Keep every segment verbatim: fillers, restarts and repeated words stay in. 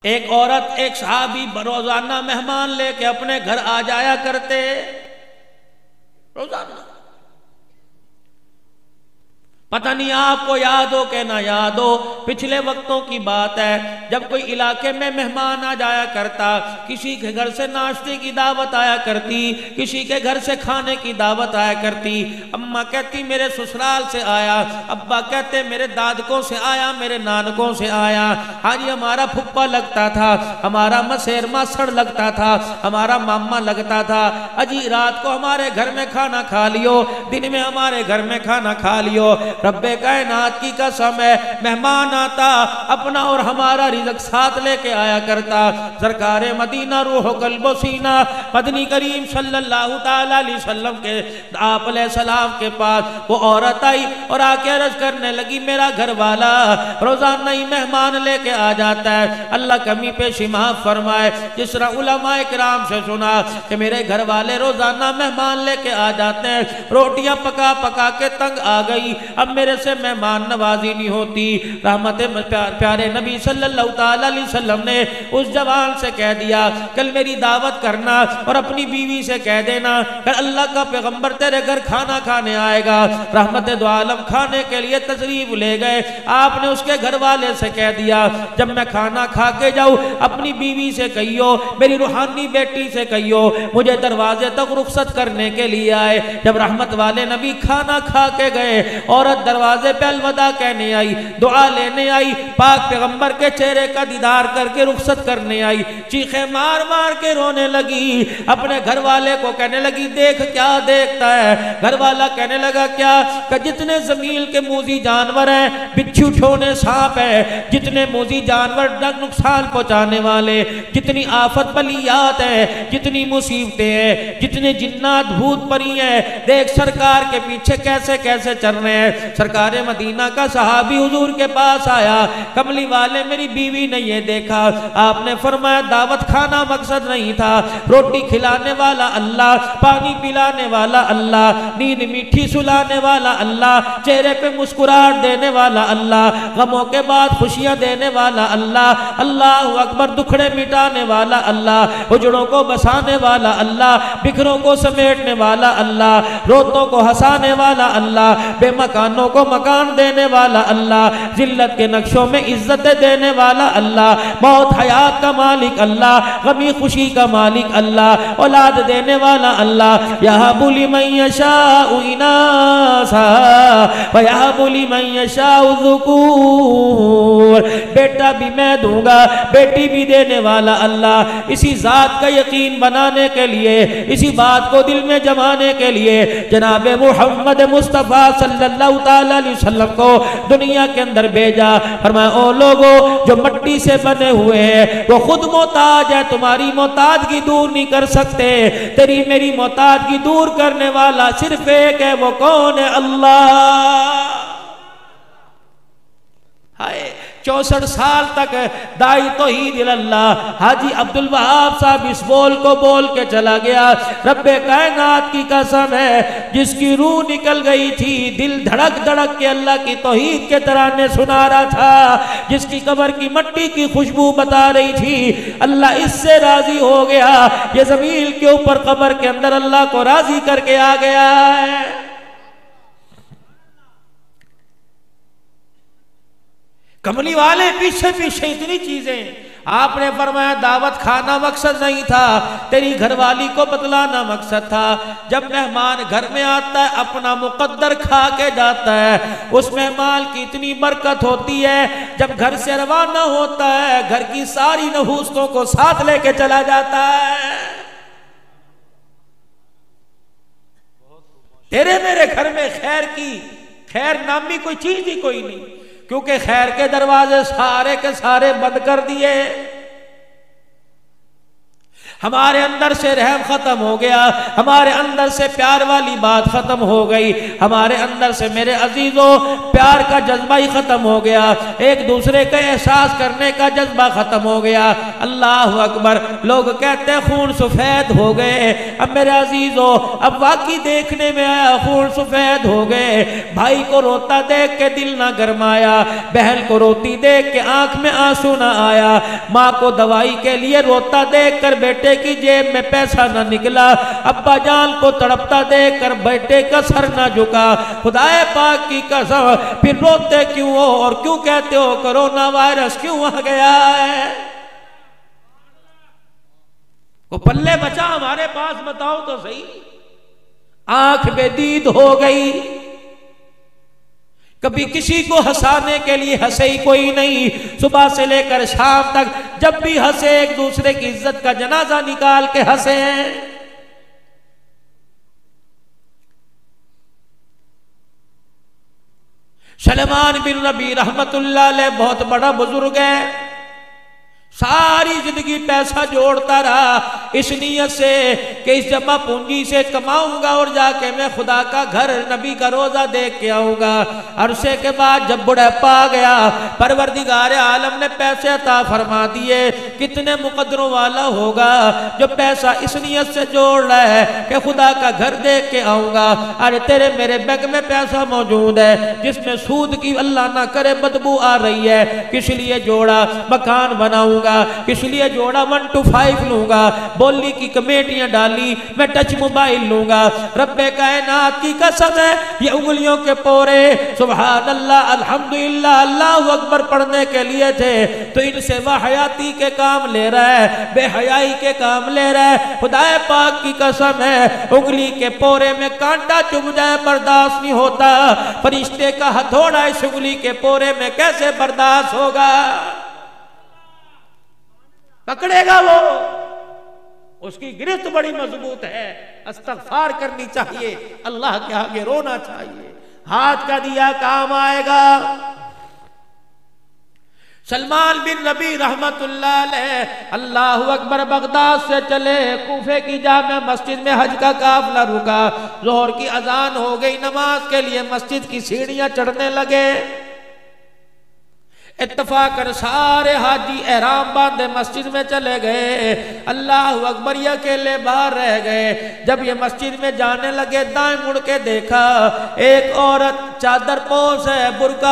ایک عورت ایک صحابی روزانہ مہمان لے کے اپنے گھر آ جایا کرتے روزانہ. پتہ نہیں آپ کو یاد ہو کہ نہ یاد ہو، پچھلے وقتوں کی بات ہے جب کوئی علاقے میں مہمان آ جایا کرتا، کسی کے گھر سے ناشتے کی دعوت آیا کرتی، کسی کے گھر سے کھانے کی دعوت آیا کرتی. اماں کہتی میرے سسرال سے آیا، ابا کہتے میرے دادکوں سے آیا، میرے نانکوں سے آیا. ہاں جی ہمارا پھپھا لگتا تھا، ہمارا مسیر ماسڑ لگتا تھا، ہمارا ماما لگتا تھا. اجی رات کو ہمارے گھر میں کھانا کھا لیو، دن میں ہمارے گھر میں کھانا کھا لیو. رب کائنات کی قسم ہے مہمان آتا اپنا اور ہمارا رزق ساتھ لے کے آیا کرتا. سرکار مدینہ روح و قلب و سینہ مدنی کریم صلی اللہ تعالی علیہ وسلم کے آپ علیہ السلام کے پاس وہ عورت آئی اور آ کے عرض کرنے لگی میرا گھر والا روزانہ ہی مہمان لے کے آ جاتا ہے. اللہ کمی پیشی معاف فرمائے. جس طرح علماء کرام سے سنا کہ میرے گھر والے روزانہ مہمان لے کے آ جاتے ہیں، روٹیاں پکا پکا کے تنگ آ گئی، اب میرے سے مہمان نوازی نہیں ہوتی. رحمت پیارے نبی صلی اللہ تعالی علیہ وسلم نے اس جوان سے کہہ دیا کل میری دعوت کرنا اور اپنی بیوی سے کہہ دینا کہ اللہ کا پیغمبر تیرے گھر کھانا کھانے آئے گا. رحمت دو عالم کھانے کے لیے تشریف لے گئے. آپ نے اس کے گھر والے سے کہہ دیا جب میں کھانا کھا کے جاؤں اپنی بیوی سے کہیو، میری روحانی بیٹی سے کہیو مجھے دروازے تک رخصت کرنے کے لیے آئے. جب رحمت والے نبی کھانا کھا کے گئے، عورت دروازے پہ الوداع کہنے آئی، دعا لینے آئی، پاک پیغمبر کے چہرے کا دیدار کر کے رخصت کرنے آئی. چیخیں مار مار کے رونے لگی، اپنے گھر والے کو کہنے لگی دیکھ کیا دیکھتا ہے. گھر والا کہنے لگا کیا؟ کہ جتنے زمین کے موذی جانور ہیں، بچھو ٹھونے سانپ ہے، جتنے موذی جانور نقصان پہنچانے والے، جتنی آفت بلیات ہیں، جتنی مصیبتیں ہیں، جتنے جنات بھوت پری ہیں، دیکھ سرکار کے پیچھے کیسے کیسے چل رہے ہیں. سرکار مدینہ کا صحابی حضور کے پاس آیا، کملی والے میری بیوی نے یہ دیکھا. آپ نے فرمایا دعوت کھانا مقصد نہیں تھا، روٹی کھلانے والا اللہ، پانی پلانے والا اللہ، نیند میٹھی سلانے والا اللہ، چہرے پہ مسکراہٹ دینے والا اللہ، غموں کے بعد خوشیاں دینے والا اللہ، اللہ اکبر، دکھڑے مٹانے والا اللہ، اجڑوں کو بسانے والا اللہ، بکھروں کو سمیٹنے والا اللہ، روتوں کو ہنسانے والا اللہ، بے مکانوں کو مکان دینے والا اللہ، ذلت کے نقشوں میں عزت دینے والا اللہ، موت حیات کا مالک اللہ، غمی خوشی کا مالک اللہ، اولاد دینے والا اللہ. یہب لمن یشاء اناسا ویہب لمن یشاء الذکور. بیٹا بھی میں دوں گا، بیٹی بھی دینے والا اللہ. اسی ذات کا یقین بنانے کے لیے، اسی بات کو دل میں جمانے کے لیے جناب محمد مصطفیٰ صلی اللہ تعالی علیہ وسلم کو دنیا کے اندر بھیجا. فرمایا او لوگو جو مٹی سے بنے ہوئے ہیں وہ خود محتاج ہے، تمہاری محتاجگی دور نہیں کر سکتے. تیری میری محتاجگی دور کرنے والا صرف ایک ہے، وہ کون ہے؟ اللہ. ہائے چونسٹھ سال تک دائی توحید اللہ حاجی عبدالوہاب صاحب اس بول کو بول کے چلا گیا. رب کائنات کی قسم ہے جس کی روح نکل گئی تھی، دل دھڑک دھڑک کے اللہ کی توحید کے ترانے سنا رہا تھا، جس کی قبر کی مٹی کی خوشبو بتا رہی تھی، اللہ اس سے راضی ہو گیا. یہ زمین کے اوپر قبر کے اندر اللہ کو راضی کر کے آ گیا ہے. کملی والے پیچھے پیچھے اتنی چیزیں. آپ نے فرمایا دعوت کھانا مقصد نہیں تھا، تیری گھر والی کو بتلانا مقصد تھا. جب مہمان گھر میں آتا ہے اپنا مقدر کھا کے جاتا ہے، اس مہمان کی اتنی برکت ہوتی ہے. جب گھر سے روانہ ہوتا ہے گھر کی ساری نحوستوں کو ساتھ لے کے چلا جاتا ہے. تیرے میرے گھر میں خیر کی خیر نامی کوئی چیز ہی کوئی نہیں، کیونکہ خیر کے دروازے سارے کے سارے بند کر دیے. ہمارے اندر سے رحم ختم ہو گیا، ہمارے اندر سے پیار والی بات ختم ہو گئی، ہمارے اندر سے میرے عزیزوں پیار کا جذبہ ہی ختم ہو گیا، ایک دوسرے کا احساس کرنے کا جذبہ ختم ہو گیا۔ اللہ اکبر، لوگ کہتے ہیں خون سفید ہو گئے، اب میرے عزیزوں اب واقعی دیکھنے میں آیا خون سفید ہو گئے۔ بھائی کو روتا دیکھ کے دل نہ گرمایا، بہن کو روتی دیکھ کے آنکھ میں آنسو نہ آیا، ماں کو دوائی کے لیے روتا دیکھ کر بیٹے کی جیب میں پیسہ نہ نکلا، ابا جان کو تڑپتا دیکھ کر بیٹے کا سر نہ جھکا۔ خدا پاک کی قسم، پھر روتے کیوں ہو اور کیوں کہتے ہو کرونا وائرس کیوں آ گیا ہے؟ وہ پلے بچا ہمارے پاس، بتاؤ تو صحیح۔ آنکھ بے دید ہو گئی، کبھی کسی کو ہنسانے کے لیے ہنسے ہی کوئی نہیں، صبح سے لے کر شام تک جب بھی ہنسے ایک دوسرے کی عزت کا جنازہ نکال کے ہنسے ہیں۔ سلمان بن ربیع رحمت اللہ علیہ بہت بڑا بزرگ ہے، ساری زندگی پیسہ جوڑتا رہا اس نیت سے کہ اس جمع پونجی سے کماؤں گا اور جا کے میں خدا کا گھر نبی کا روزہ دیکھ کے آؤں گا۔ عرصے کے بعد جب بڑھاپا آ گیا، پروردگار عالم نے پیسے عطا فرما دیے۔ کتنے مقدروں والا ہوگا جو پیسہ اس نیت سے جوڑ رہا ہے کہ خدا کا گھر دیکھ کے آؤں گا۔ ارے تیرے میرے بیگ میں پیسہ موجود ہے جس میں سود کی اللہ نہ کرے بدبو آ رہی ہے، کس لیے جوڑا؟ مکان بناؤں گا، کس لیے جوڑا؟ ون ٹو فائیو لوں گا، بولی کی کمیٹیاں ڈالی، میں ٹچ موبائل لوں گا۔ رب کائنات کی قسم ہے یہ انگلیوں کے پورے سبحان اللہ الحمدللہ اللہ اکبر پڑھنے کے لیے تھے، تو ان سے وہ حیاتی کے کام لے رہا ہے، بے حیائی کے کام لے رہا ہے۔ خدا پاک کی قسم ہے انگلی کے پورے میں کانٹا چبھ جائے برداشت نہیں ہوتا، فرشتے کا ہتھوڑا اس انگلی کے پورے میں کیسے برداشت ہوگا؟ پکڑے گا وہ، اس کی گرفت بڑی مضبوط ہے۔ استغفار کرنی چاہیے، اللہ کے آگے رونا چاہیے، ہاتھ کا دیا کام آئے گا۔ سلمان بن ربیع رحمت اللہ علیہ اللہ اکبر بغداد سے چلے، کوفے کی جامع مسجد میں حج کا قافلہ رکا، ظہر کی اذان ہو گئی، نماز کے لیے مسجد کی سیڑھیاں چڑھنے لگے۔ اتفاقاً سارے حاجی احرام باندھے مسجد میں چلے گئے، اللہ اکبر یہ اکیلے باہر رہ گئے۔ جب یہ مسجد میں جانے لگے دائیں مڑ کے دیکھا ایک عورت چادر پوش ہے، برقع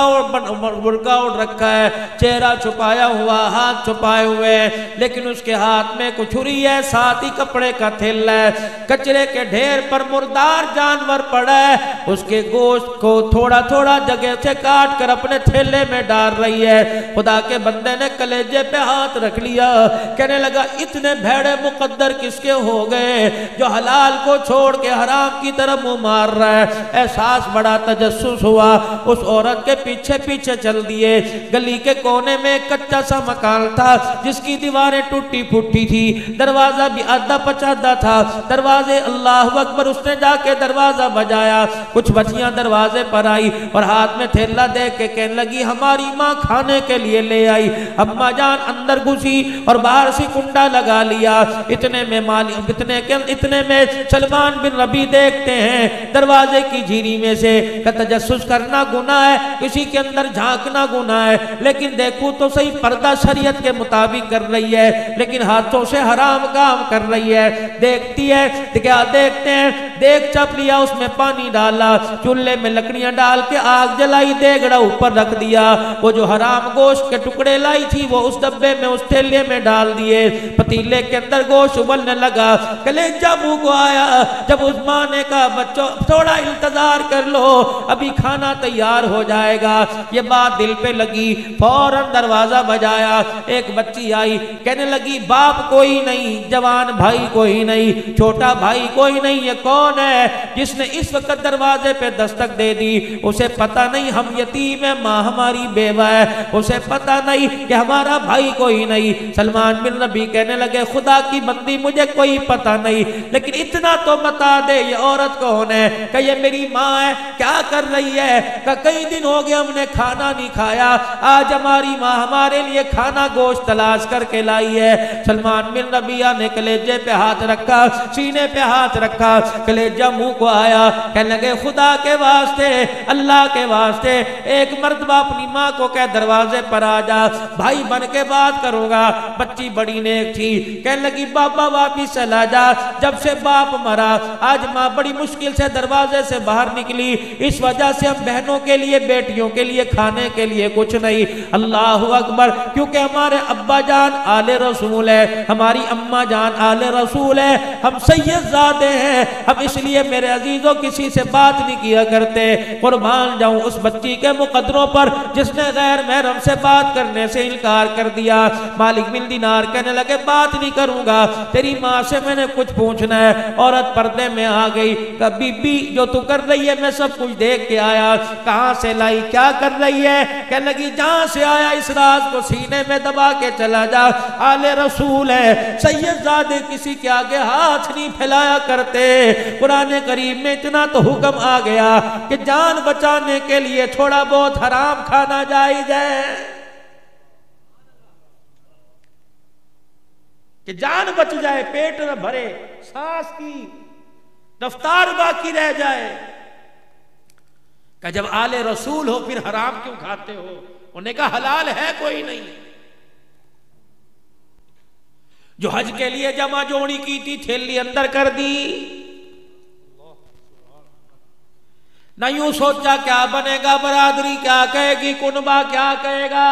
برقع اوڑھ رکھا ہے، چہرہ چھپایا ہوا، ہاتھ چھپائے ہوئے، لیکن اس کے ہاتھ میں کچھ چھری ہے، ساتھ ہی کپڑے کا تھیلا ہے، کچرے کے ڈھیر پر مردار جانور پڑا ہے، اس کے گوشت کو تھوڑا تھوڑا جگہ سے کاٹ کر اپنے تھیلے میں ڈال رہی ہے۔ خدا کے بندے نے کلیجے پہ ہاتھ رکھ لیا، کہنے لگا اتنے بھیڑے مقدر کس کے ہو گئے جو حلال کو چھوڑ کے حرام کی طرف منہ مار رہا ہے۔ احساس بڑا تجسس ہوا، اس عورت کے پیچھے پیچھے چل دیے۔ گلی کے کونے میں ایک کچا سا مکان تھا جس کی دیواریں ٹوٹی پھوٹی تھی، دروازہ بھی آدھا پچادا تھا، دروازے اللہ اکبر اس نے جا کے دروازہ بجایا، کچھ بچیاں دروازے پر آئی اور ہاتھ میں تھیلا دیکھ کے کہنے لگی ہماری ماں کھانے کے لیے لے آئی۔ اماں جان اندر گھسی اور باہر سے کنڈا لگا لیا۔ اتنے میں مالی اتنے کے اتنے میں سلمان بن ربیع دیکھتے ہیں دروازے کی جھیری میں سے کہ تجسس کرنا گناہ ہے، کسی کے اندر جھانکنا گناہ ہے، لیکن دیکھو تو صحیح پردہ شریعت کے مطابق کر رہی ہے، لیکن ہاتھوں سے حرام کام کر رہی ہے۔ دیکھتی ہے کیا دیکھتے ہیں، دیکھ چپ لیا، اس میں پانی ڈالا، چولہے میں لکڑیاں ڈال کے آگ جلائی، دیگڑا اوپر رکھ دیا، وہ جو حرام گوشت کے ٹکڑے لائی تھی وہ اس ڈبے میں اس تھیلے میں ڈال دیے، پتیلے کے اندر گوشت ابلنے لگا، کلیجہ منہ کو آیا۔ جب اس ماں نے کہا بچوں تھوڑا انتظار کر لو ابھی کھانا تیار ہو جائے گا، یہ بات دل پہ لگی، فوراً دروازہ بجایا، ایک بچی آئی، کہنے لگی باپ کوئی نہیں، جوان بھائی کوئی نہیں، چھوٹا بھائی کوئی نہیں، یہ کون ہے جس نے اس وقت دروازے پہ دستک دے دی؟ اسے پتہ نہیں ہم یتیم ہیں، ماں ہماری بیوہ ہے، اسے پتہ نہیں کہ ہمارا بھائی کوئی نہیں۔ سلمان بن ربیع کہنے لگے خدا کی بندی مجھے کوئی پتہ نہیں، لیکن اتنا تو بتا دے یہ عورت کون ہے، کہ یہ میری ماں ہے، کیا کر رہی رہی ہے کہ کئی دن ہو گئے ہم نے کھانا نہیں کھایا، آج ہماری ماں ہمارے لیے کھانا گوشت تلاش کر کے لائی ہے۔ سلمان بن ربیعہ نے کلیجے پہ ہاتھ رکھا، سینے پہ ہاتھ رکھا، کلیجہ منہ کو آیا، کہنے لگے خدا کے واسطے، اللہ کے واسطے ایک مرتبہ اپنی ماں کو کہ دروازے پر آ جا، بھائی بن کے بات کروں گا۔ بچی بڑی نیک تھی، کہنے لگی بابا واپس چلا جا، جب سے باپ مرا آج ماں بڑی مشکل سے دروازے سے باہر نکلی، اس وجہ سے ہم بہنوں کے لیے بیٹیوں کے لیے کھانے کے لیے کچھ نہیں۔ اللہ اکبر، کیونکہ ہمارے ابا جان آل رسول ہے، ہماری اماں جان آل رسول ہے، ہم سید زادے ہیں، ہم اس لیے میرے عزیزوں کسی سے بات نہیں کیا کرتے۔ قربان جاؤں اس بچی کے مقدروں پر جس نے غیر محرم سے بات کرنے سے انکار کر دیا۔ مالک بن دینار کہنے لگے بات نہیں کروں گا، تیری ماں سے میں نے کچھ پوچھنا ہے۔ عورت پردے میں آ گئی کہ بی بی جو تو کر رہی ہے میں سب کچھ دیکھ کے آیا، کہاں سے لائی، کیا کر رہی ہے؟ کہنے لگی جہاں سے آیا اس راز کو سینے میں دبا کے چلا جا، آل رسول ہے، سید زادے کسی کے آگے ہاتھ نہیں پھیلایا کرتے۔ قرآن کریم میں اتنا تو حکم آ گیا کہ جان بچانے کے لیے تھوڑا بہت حرام کھانا جائز ہے، کہ جان بچ جائے، پیٹ نہ بھرے، سانس کی رفتار باقی رہ جائے۔ کہ جب آل رسول ہو پھر حرام کیوں کھاتے ہو؟ انہوں نے کہا حلال ہے کوئی نہیں۔ جو حج کے لیے جمع جوڑی کی تھی تھیلی اندر کر دی، نہ یوں سوچا کیا بنے گا، برادری کیا کہے گی، کنبہ کیا کہے گا،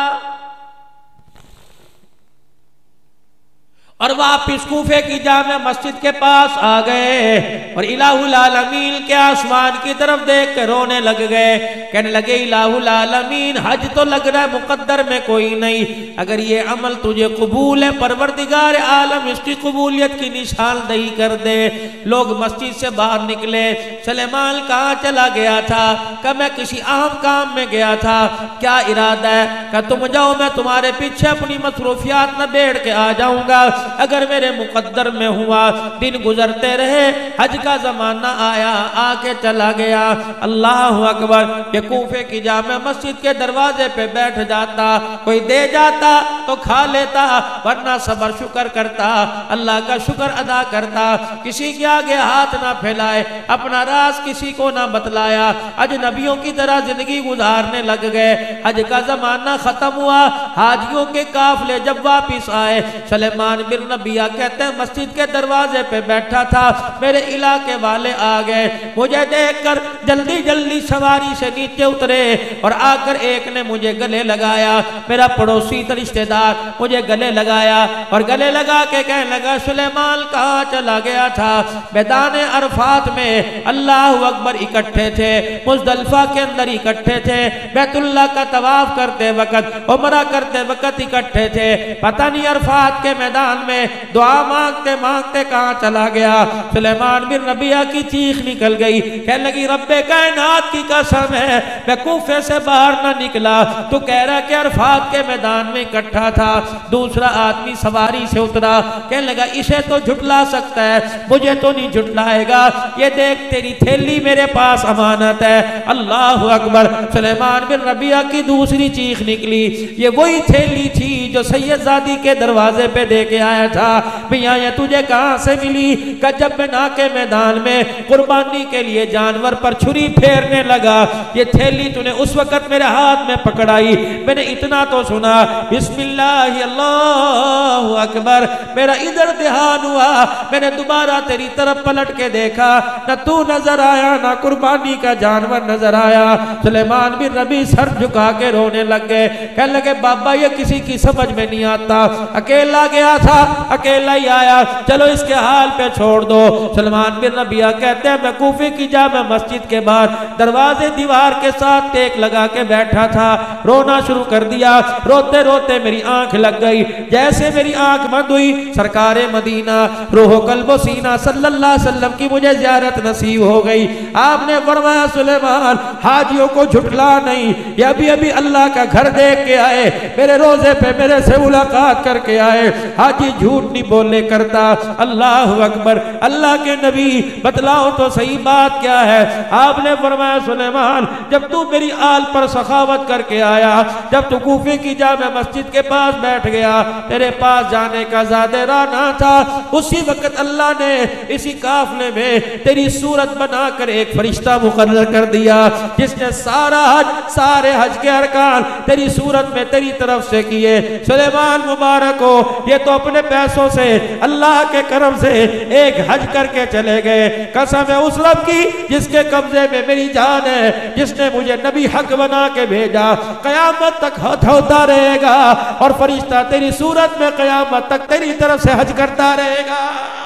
اور واپس کوفے کی جامع مسجد کے پاس آ گئے اور الہ العالمین کے آسمان کی طرف دیکھ کے رونے لگ گئے، کہنے لگے الہ العالمین حج تو لگ رہا ہے مقدر میں کوئی نہیں، اگر یہ عمل تجھے قبول ہے پروردگار عالم اس کی قبولیت کی نشاندہی کر دے۔ لوگ مسجد سے باہر نکلے، سلیمان کہاں چلا گیا تھا؟ کہ میں کسی اہم کام میں گیا تھا۔ کیا ارادہ ہے؟ کہ تم جاؤ، میں تمہارے پیچھے اپنی مصروفیات نہ بیٹھ کے آ جاؤں گا، اگر میرے مقدر میں ہوا۔ دن گزرتے رہے، حج کا زمانہ آیا، آ کے چلا گیا۔ اللہ اکبر، کہ کوفے کی جامع مسجد کے دروازے پہ بیٹھ جاتا، کوئی دے جاتا تو کھا لیتا، ورنہ صبر شکر کرتا، اللہ کا شکر ادا کرتا، کسی کے آگے ہاتھ نہ پھیلائے، اپنا راز کسی کو نہ بتلایا، اجنبیوں کی طرح زندگی گزارنے لگ گئے۔ حج کا زمانہ ختم ہوا، حاجیوں کے قافلے جب واپس آئے، سلیمان بن ربیعہ کہتے ہیں مسجد کے دروازے پہ بیٹھا تھا، میرے علاقے والے آ گئے، مجھے دیکھ کر جلدی جلدی سواری سے نیچے اترے اور آ کر ایک نے مجھے گلے لگایا، میرا پڑوسی رشتہ دار مجھے گلے لگایا اور گلے لگا کے کہنے لگا سلیمان کہاں چلا گیا تھا؟ میدان عرفات میں اللہ اکبر اکٹھے تھے، مزدلفہ کے اندر اکٹھے تھے، بیت اللہ کا طواف کرتے وقت، عمرہ کرتے وقت اکٹھے تھے، پتہ نہیں عرفات کے میدان میں دعا مانگتے مانگتے کہاں چلا گیا؟ سلیمان بن ربیعہ کی چیخ نکل گئی، کہنے لگی رب کائنات کی قسم ہے میں کوفے سے باہر نہ نکلا، تو کہہ رہا کہ عرفات کے میدان میں اکٹھا تھا۔ دوسرا آدمی سواری سے اترا، کہنے لگا اسے تو جھٹلا سکتا ہے، مجھے تو نہیں جھٹلائے گا، یہ دیکھ تیری تھیلی میرے پاس امانت ہے۔ اللہ اکبر، سلیمان بن ربیعہ کی دوسری چیخ نکلی، یہ وہی تھیلی تھی جو سید زادی کے دروازے پہ دے کے آیا تھا۔ میاں یہ تجھے کہاں سے ملی؟ کہ جب میں ناکے میدان میں قربانی کے لیے جانور پر چھری پھیرنے لگا، یہ تھیلی تو نے اس وقت میرے ہاتھ میں پکڑائی، میں نے اتنا تو سنا بسم اللہ اللہ اکبر، میرا ادھر دھیان ہوا، میں نے دوبارہ تیری طرف پلٹ کے دیکھا، نہ تو نظر آیا نہ قربانی کا جانور نظر آیا۔ سلیمان بن ربیعہ سر جھکا کے رونے لگ گئے، کہنے لگے بابا یہ کسی کی سمجھ میں نہیں آتا، اکیلا گیا تھا اکیلا ہی آیا، چلو اس کے حال پہ چھوڑ دو۔ سلمان بن ربیعہ کہتے ہیں میں کوفے کی جامع مسجد کے بعد دروازے دیوار کے ساتھ ٹیک لگا کے بیٹھا تھا، رونا شروع کر دیا، روتے روتے میری آنکھ لگ گئی، جیسے میری آنکھ بند ہوئی سرکار مدینہ روح و قلب و سینہ صلی اللہ علیہ وسلم کی مجھے زیارت نصیب ہو گئی. آپ نے فرمایا سلیمان حاجیوں کو جھٹلا نہیں, یہ ابھی ابھی اللہ کا گھر دیکھ کے آئے, میرے روزے پہ میرے سے ملاقات کر کے آئے, حاجی جھوٹ نہیں بولنے کرتا. اللہ اکبر. اللہ کے نبی بتلاؤ تو صحیح بات کیا ہے؟ آپ نے فرمایا سلیمان جب تو میری آل پر سخاوت کر کے آیا, جب تو کوفے کی جامع مسجد کے پاس بیٹھ گیا, تیرے پاس جانے کا زیادہ راہ نہ تھا, اسی وقت اللہ نے اسی قافلے میں تیری صورت بنا کر ایک فرشتہ مقرر کر دیا جس نے سارا حج سارے حج کے ارکان تیری صورت میں تیری طرف سے کیے. سلیمان مبارک ہو, یہ تو اپنے پیسوں سے اللہ کے کرم سے ایک حج کر کے چلے گئے. قسم ہے اس رب کی جس کے قبضے میں میری جان ہے, جس نے مجھے نبی حق بنا کے بھیجا, قیامت تک ہاتھ ہوتا رہے گا اور فرشتہ تیری صورت میں قیامت تک تیری طرف سے حج کرتا رہے گا.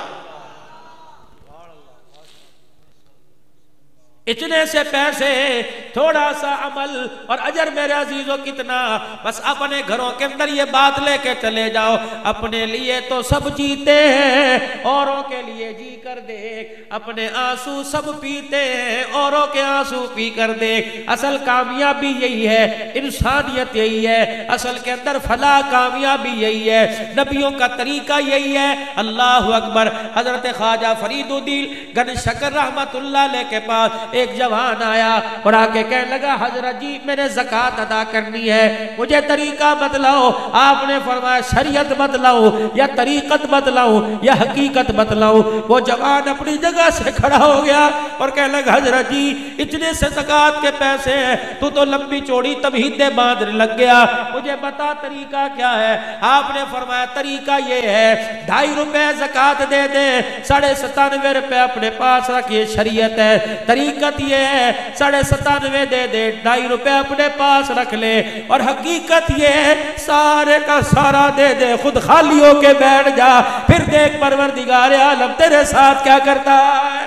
اتنے سے پیسے, تھوڑا سا عمل اور اجر میرے عزیزوں کتنا. بس اپنے گھروں کے اندر یہ بات لے کے چلے جاؤ, اپنے لیے تو سب جیتے ہیں, اوروں کے لیے جی کر دیکھ. اپنے آنسو سب پیتے ہیں, اوروں کے آنسو پی کر دیکھ. اصل کامیابی یہی ہے, انسانیت یہی ہے, اصل کے اندر فلاح کامیابی یہی ہے, نبیوں کا طریقہ یہی ہے. اللہ اکبر. حضرت خواجہ فرید الدین گن شکر رحمت اللہ علیہ کے پاس ایک جوان آیا اور آ کے کہنے لگا حضرت جی میں نے زکوٰۃ ادا کرنی ہے, مجھے طریقہ بتلاؤ. آپ نے فرمایا شریعت بتلاؤ یا طریقت بتلاؤ یا حقیقت بتلاؤ. وہ جوان اپنی جگہ سے کھڑا ہو گیا اور کہنے لگا حضرت جی اتنے سے زکوٰۃ کے پیسے ہیں, تو تو لمبی چوڑی تمہیدیں باندھنے لگ گیا, مجھے بتا طریقہ کیا ہے. آپ نے فرمایا طریقہ یہ ہے ڈھائی روپے زکوٰۃ دے دے, ساڑھے ستانوے روپے اپنے پاس رکھیے, شریعت ہے. طریقہ یہ ہے ساڑھے ستانوے دے دے, ڈھائی روپے اپنے پاس رکھ لے. اور حقیقت یہ ہے سارے کا سارا دے دے, خود خالی ہو کے بیٹھ جا, پھر دیکھ پروردگار عالم تیرے ساتھ کیا کرتا ہے.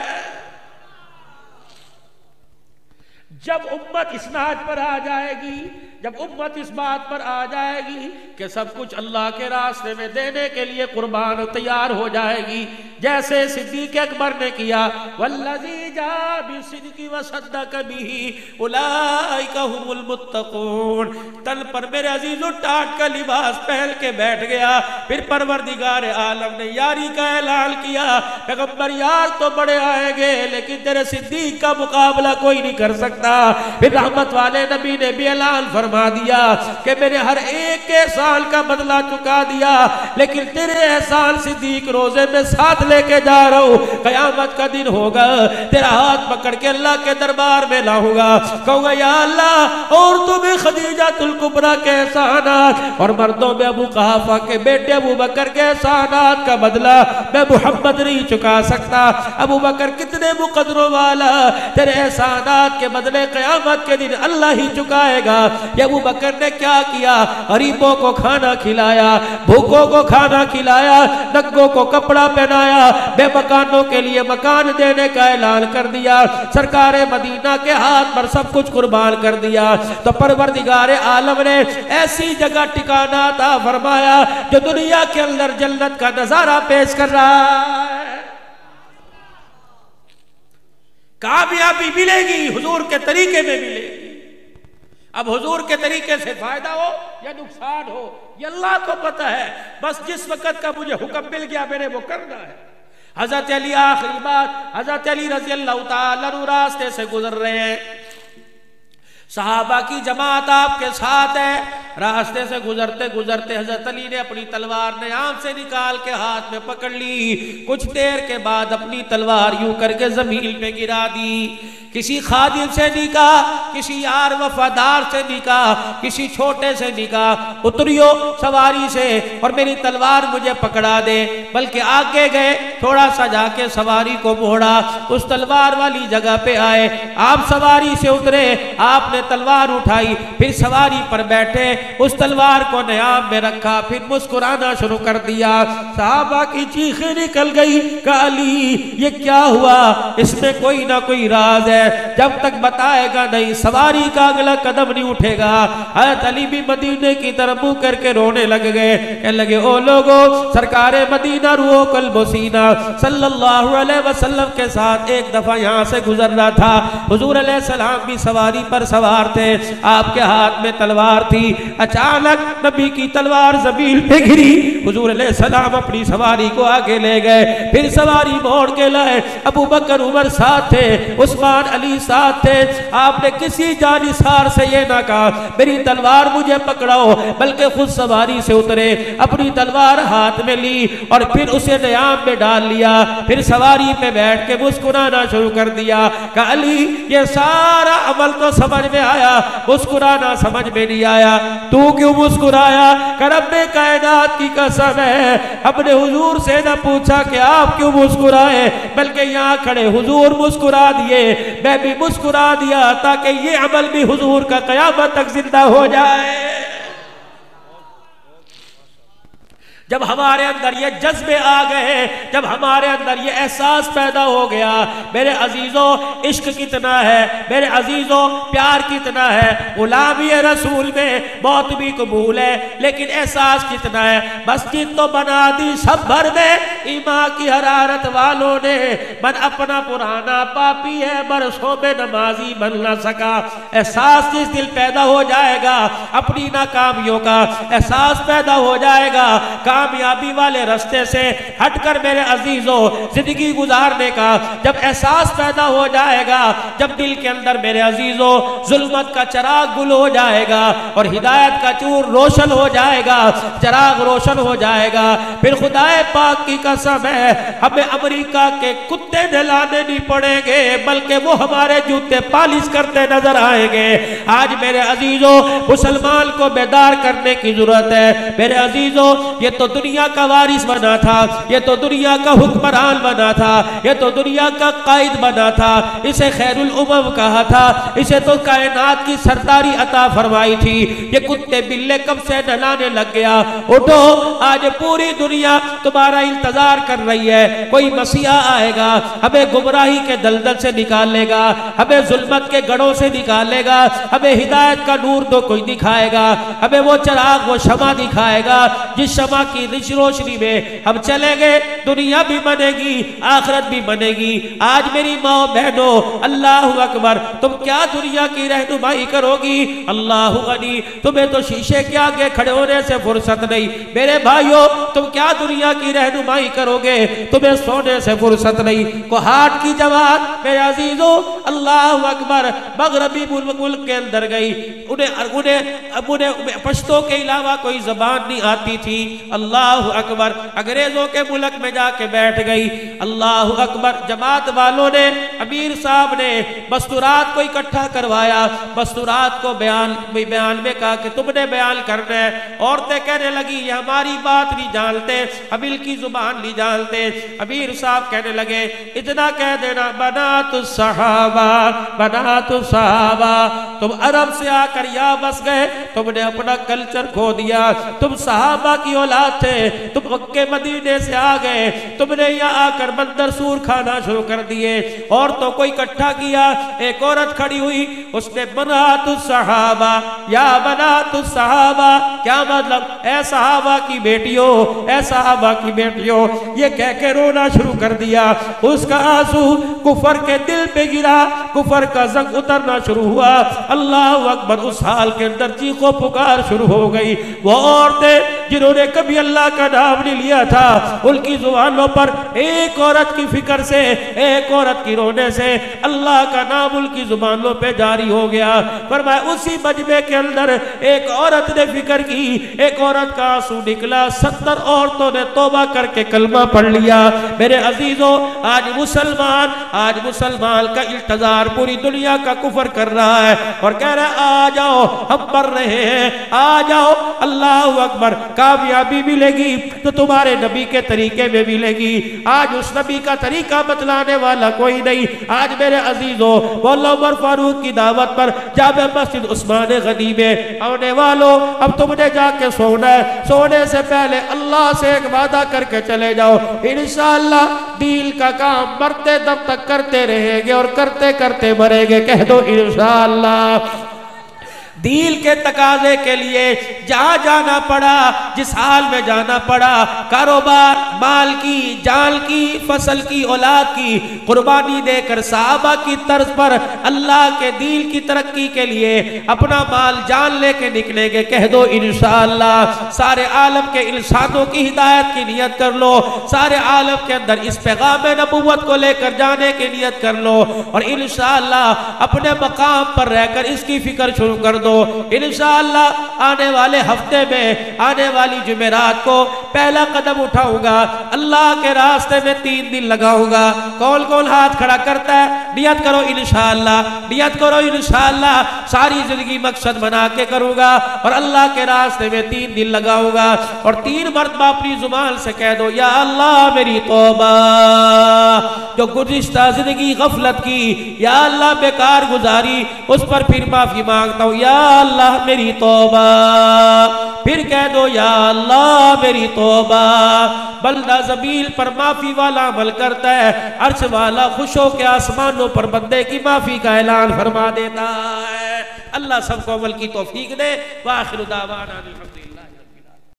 جب امت اسناد پر آ جائے گی, جب امت اس بات پر آ جائے گی کہ سب کچھ اللہ کے راستے میں دینے کے لیے قربان تیار ہو جائے گی, جیسے صدیق اکبر نے کیا, والذی جاء بالصدق وصدق به اولئک هم المتقون. تن پر میرے عزیزو ٹاٹ کا لباس پہن کے بیٹھ گیا. پھر پروردگار عالم نے یاری کا اعلان کیا, پیغمبر یار تو بڑے آئیں گے لیکن تیرے صدیق کا مقابلہ کوئی نہیں کر سکتا. پھر رحمت والے نبی نے بھی اعلان فرما دیا کہ میں نے ہر ایک کے احسان کا بدلہ چکا دیا, لیکن تیرے احسان صدیق روزے میں ساتھ لے کے جا رہا ہوں. قیامت کا دن ہوگا, تیرا ہاتھ پکڑ کے اللہ کے دربار میں لاؤں گا, کہوں گا یا اللہ عورتوں میں خدیجہ الکبریٰ کے احسانات اور مردوں میں ابو قحافہ کے بیٹے ابو بکر کے احسانات کا بدلہ میں محمد نہیں چکا سکتا. ابو بکر کتنے مقدروں والا, تیرے احسانات کے بدلے قیامت کے دن اللہ ہی چکائے گا. یہ ابو بکر نے کیا کیا, غریبوں کو کھانا کھلایا, بھوکوں کو کھانا کھلایا, ننگوں کو کپڑا پہنایا, بے مکانوں کے لیے مکان دینے کا اعلان کر دیا, سرکار مدینہ کے ہاتھ پر سب کچھ قربان کر دیا. تو پروردگار عالم نے ایسی جگہ ٹھکانہ عطا فرمایا جو دنیا کے اندر جنت کا نظارہ پیش کر رہا ہے. کامیابی ملے گی حضور کے طریقے میں ملے گی. اب حضور کے طریقے سے فائدہ ہو یا نقصان ہو یہ اللہ کو پتہ ہے, بس جس وقت کا مجھے حکم مل گیا میں نے وہ کرنا ہے. حضرت علی آخری بات, حضرت علی رضی اللہ تعالیٰ عنہ راستے سے گزر رہے ہیں, صحابہ کی جماعت آپ کے ساتھ ہے. راستے سے گزرتے گزرتے حضرت علی نے اپنی تلوار نیام سے نکال کے ہاتھ میں پکڑ لی. کچھ دیر کے بعد اپنی تلوار یوں کر کے زمین پہ گرا دی. کسی خادم سے نکاح, کسی یار وفادار سے نکاح, کسی چھوٹے سے نکاح, اتریو سواری سے اور میری تلوار مجھے پکڑا دے. بلکہ آگے گئے, تھوڑا سا جا کے سواری کو موڑا, اس تلوار والی جگہ پہ آئے. آپ سواری سے اترے, آپ نے تلوار اٹھائی, پھر سواری پر بیٹھے. اس تلوار کو نیام میں رکھا، پھر مسکرانا شروع کر دیا۔ صحابہ کی چیخیں نکل گئی کہ علی یہ کیا ہوا، اس میں کوئی نہ کوئی راز ہے، جب تک بتائے گا نہیں سواری کا اگلا قدم نہیں اٹھے گا۔ حضرت علی بھی مدینے کی طرف منہ کر کے رونے لگ گئے، کہنے لگے او لوگو، سرکار مدینہ روح قلب و سینہ صلی اللہ علیہ وسلم کے ساتھ ایک دفعہ یہاں سے گزرنا تھا، حضور علیہ السلام بھی سواری پر سوار تھے، آپ کے ہاتھ میں تلوار تھی، اچانک نبی کی تلوار زمین پہ گری، حضور علیہ السلام اپنی سواری کو آگے لے گئے، پھر سواری موڑ کے لائے، ابو بکر عمر ساتھ تھے، عثمان علی ساتھ تھے، آپ نے کسی جانثار سے یہ نہ کہا میری تلوار مجھے پکڑاؤ، بلکہ خود سواری سے اترے، اپنی تلوار ہاتھ میں لی اور پھر اسے نیام میں ڈال لیا، پھر سواری پہ بیٹھ کے مسکرانا شروع کر دیا کہ علی یہ سارا عمل تو سمجھ میں آیا، مسکرانا سمجھ میں نہیں آیا، تو کیوں مسکرایا؟ کہ رب کائنات کی قسم ہے ہم نے حضور سے نہ پوچھا کہ آپ کیوں مسکرائے، بلکہ یہاں کھڑے حضور مسکرا دیے، میں بھی مسکرا دیا تاکہ یہ عمل بھی حضور کا قیامت تک زندہ ہو جائے۔ جب ہمارے اندر یہ جذبے آ گئے، جب ہمارے اندر یہ احساس پیدا ہو گیا، میرے عزیزوں عشق کتنا ہے، میرے عزیزوں پیار کتنا ہے، غلامی رسول میں موت بھی قبول ہے، لیکن احساس کتنا ہے۔ مسجد تو بنا دی سب بھر میں، ایمان کی حرارت والوں نے، من اپنا پرانا پاپی ہے برسوں میں نمازی بن نہ سکا۔ احساس جس دل پیدا ہو جائے گا اپنی ناکامیوں کا، احساس پیدا ہو جائے گا کامیابی والے رستے سے ہٹ کر میرے عزیزوں زندگی گزارنے کا، جب احساس پیدا ہو جائے گا، جب دل کے اندر میرے عزیزوں ظلمت کا چراغ گل ہو جائے گا اور ہدایت کا چور روشن ہو جائے گا، چراغ روشن ہو جائے گا، پھر خدا پاک کی قسم ہے ہمیں امریکہ کے کتے نہلانے نہیں پڑیں گے، بلکہ وہ ہمارے جوتے پالش کرتے نظر آئیں گے۔ آج میرے عزیزوں مسلمان کو بیدار کرنے کی ضرورت ہے۔ میرے عزیزوں یہ تو دنیا کا وارث بنا تھا، یہ تو دنیا کا حکمران بنا تھا، یہ تو دنیا کا قائد بنا تھا، اسے خیر الامم کہا تھا، اسے تو کائنات کی سرداری عطا فرمائی تھی، یہ کتے بلے کب سے نہلانے لگ گیا۔ اٹھو، آج پوری دنیا تمہارا انتظار کر رہی ہے، کوئی مسیحا آئے گا، ہمیں گمراہی کے دلدل سے نکالے گا، ہمیں ظلمت کے گڑھوں سے نکالے گا، ہمیں ہدایت کا نور تو کوئی دکھائے گا، ہمیں وہ چراغ وہ شمع دکھائے گا جس شمع کی روشنی میں ہم چلیں گے، دنیا بھی بنے گی، آخرت بھی بنے گی۔ آج میری ماں بہنوں، اللہ اکبر، تم کیا دنیا کی رہنمائی کرو گی؟ اللہ غنی، تمہیں تو شیشے کے آگے کھڑے ہونے سے فرصت نہیں۔ میرے بھائیوں، تم کیا دنیا کی رہنمائی کرو گے؟ تمہیں سونے سے فرصت نہیں۔ کوہاٹ کی جماعت میرے عزیزوں، اللہ اکبر، مغربی ملک کے اندر گئی، انہیں انہیں انہیں پشتوں کے علاوہ کوئی زبان نہیں آتی تھی۔ اللہ اکبر، انگریزوں کے ملک میں جا کے بیٹھ گئی۔ اللہ اکبر، جماعت والوں نے، امیر صاحب نے مستورات کو اکٹھا کروایا، مستورات کو بیان بیان میں کہا کہ تم نے بیان کرنا ہے۔ عورتیں کہنے لگی یہ ہماری بات نہیں جانتے، ہم ان کی زبان نہیں جانتے۔ امیر صاحب کہنے لگے اتنا کہہ دینا، بنات الصحابہ، بنات الصحابہ، تم عرب سے آ کر یہاں بس گئے، تم نے اپنا کلچر کھو دیا، تم صحابہ کی اولاد تھے، تم مکے مدینے سے آ گئے، تم نے یہاں آ کر مندر سور کھانا شروع کر دیے۔ عورتوں کو اکٹھا کیا، ایک عورت کھڑی ہوئی، اس نے بنات الصحابہ، یا بنات الصحابہ، کیا مطلب؟ اے صحابہ کی بیٹیوں، اے صحابہ کی بیٹیوں، یہ کہہ کے رونا شروع کر دیا۔ اس کا آنسو کفر کے دل پہ گرا، کفر کا زنگ اترنا شروع ہوا۔ اللہ اکبر، اس حال کے اندر چیخ و پکار شروع ہو گئی۔ وہ عورتیں جنہوں نے کبھی اللہ کا نام نہیں لیا تھا، ان کی زبانوں پر ایک عورت کی فکر سے، ایک عورت کی رونے سے اللہ کا نام ان کی زبانوں پہ جاری ہو گیا۔ فرمایا اسی مجمع کے اندر ایک عورت نے فکر کی، ایک عورت کا آنسو نکلا، ستر عورتوں نے توبہ کر کے کلمہ پڑھ لیا۔ میرے عزیزوں، آج مسلمان آج مسلمان کا التزار پوری دنیا کا کفر کر رہا ہے اور کہہ رہا ہے آ جاؤ، ہم مر رہے ہیں، آ جاؤ، اللہ اکبر، کامیابی ملے گی تو تمہارے نبی کے طریقے میں ملے گی۔ آج اس نبی کا طریقہ بتلانے والا کوئی نہیں۔ آج میرے عزیزوں مولا عمر فاروق کی دعوت پر جامع مسجد عثمان غنی میں آنے والوں، اب تم نے جا کے سونا ہے، سونے سے پہلے اللہ سے ایک وعدہ کر کے چلے جاؤ، انشاءاللہ دین کا کام مرتے دم تک کرتے رہیں گے اور کرتے کرتے مریں گے۔ کہہ دو انشاءاللہ۔ دین کے تقاضے کے لیے جہاں جانا پڑا، جس حال میں جانا پڑا، کاروبار، مال کی، جان کی، فصل کی، اولاد کی قربانی دے کر صحابہ کی طرز پر اللہ کے دین کی ترقی کے لیے اپنا مال جان لے کے نکلیں گے۔ کہہ دو انشاءاللہ۔ سارے عالم کے انسانوں کی ہدایت کی نیت کر لو، سارے عالم کے اندر اس پیغام نبوت کو لے کر جانے کی نیت کر لو، اور انشاءاللہ اپنے مقام پر رہ کر اس کی فکر شروع کر دو۔ انشاءاللہ آنے والے ہفتے میں، آنے والی جمعرات کو پہلا قدم اٹھاؤں گا، اللہ کے راستے میں تین دن لگاؤں گا۔ کون کون ہاتھ کھڑا کرتا ہے؟ نیت کرو انشاءاللہ، نیت کرو انشاءاللہ، ساری زندگی مقصد بنا کے کروں گا اور اللہ کے راستے میں تین دن لگاؤں گا، اور تین مرتبہ اپنی زبان سے کہہ دو، یا اللہ میری توبہ، جو گزشتہ زندگی غفلت کی، یا اللہ بیکار گزاری، اس پر پھر معافی مانگتا ہوں، یا اللہ میری توبہ۔ پھر کہہ دو، یا اللہ میری توبہ۔ بندہ زمین پر معافی والا عمل کرتا ہے، عرش والا خوش ہو کے آسمانوں پر بندے کی معافی کا اعلان فرما دیتا ہے۔ اللہ سب کو عمل کی توفیق دے۔ وآخر دعوانا الحمدللہ۔